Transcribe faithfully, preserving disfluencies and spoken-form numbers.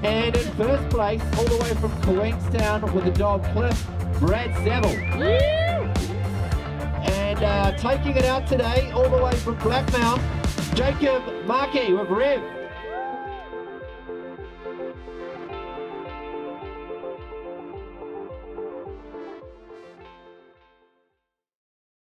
And in first place, all the way from Queenstown with the dog Cliff, Brad Seville. And uh, taking it out today, all the way from Blackmount, Jacob Markey with Rev.